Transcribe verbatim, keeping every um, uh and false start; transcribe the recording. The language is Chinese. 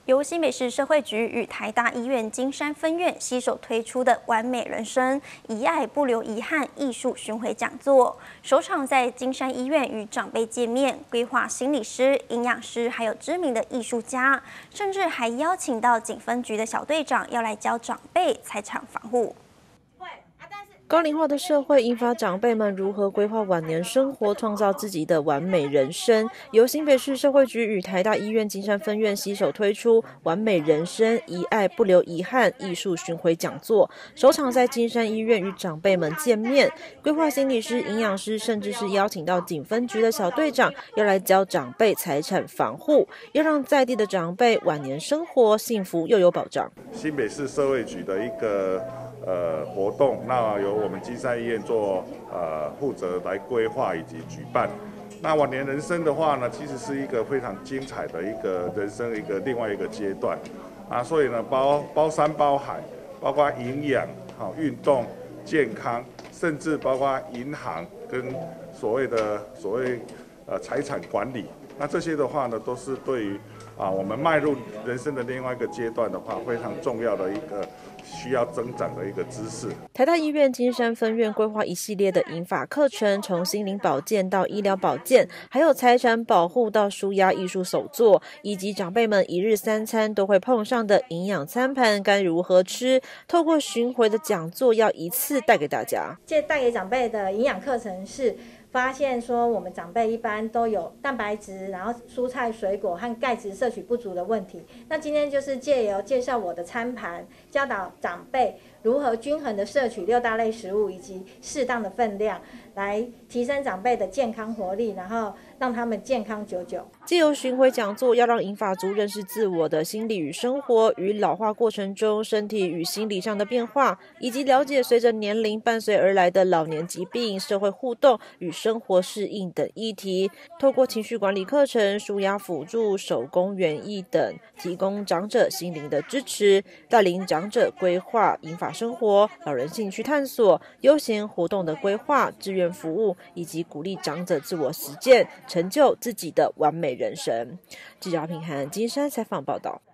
由新北市社会局与台大医院金山分院携手推出的“完美人生，遗爱不留遗憾”艺术巡回讲座，首场在金山医院与长辈见面，规划心理师、营养师，还有知名的艺术家，甚至还邀请到警分局的小队长要来教长辈财产防护。 高龄化的社会引发长辈们如何规划晚年生活，创造自己的完美人生。由新北市社会局与台大医院金山分院携手推出“完美人生，遗爱不留遗憾”艺术巡回讲座，首场在金山医院与长辈们见面。规划心理师、营养师，甚至是邀请到警分局的小队长，要来教长辈财产防护，要让在地的长辈晚年生活幸福又有保障。 新北市社会局的一个。 呃，活动那由我们金山医院做呃负责来规划以及举办。那晚年人生的话呢，其实是一个非常精彩的一个人生一个另外一个阶段啊，所以呢包包山包海，包括营养、好运动、健康，甚至包括银行跟所谓的所谓呃财产管理。那这些的话呢，都是对于啊我们迈入人生的另外一个阶段的话，非常重要的一个。 需要增长的一个知识。 台大医院金山分院规划一系列的银法课程，从心灵保健到医疗保健，还有财产保护到舒压艺术手作，以及长辈们一日三餐都会碰上的营养餐盘该如何吃。透过巡回的讲座，要一次带给大家。 这带给长辈的营养课程是。 发现说，我们长辈一般都有蛋白质，然后蔬菜、水果和钙质摄取不足的问题。那今天就是借由介绍我的餐盘，教导长辈如何均衡的摄取六大类食物以及适当的分量，来提升长辈的健康活力，然后让他们健康久久。 借由巡回讲座，要让银发族认识自我的心理与生活，与老化过程中身体与心理上的变化，以及了解随着年龄伴随而来的老年疾病、社会互动与 生活适应等议题，透过情绪管理课程、舒压辅助、手工园艺等，提供长者心灵的支持，带领长者规划银发生活、老人兴趣探索、悠闲活动的规划、志愿服务，以及鼓励长者自我实践，成就自己的完美人生。记者平涵金山采访报道。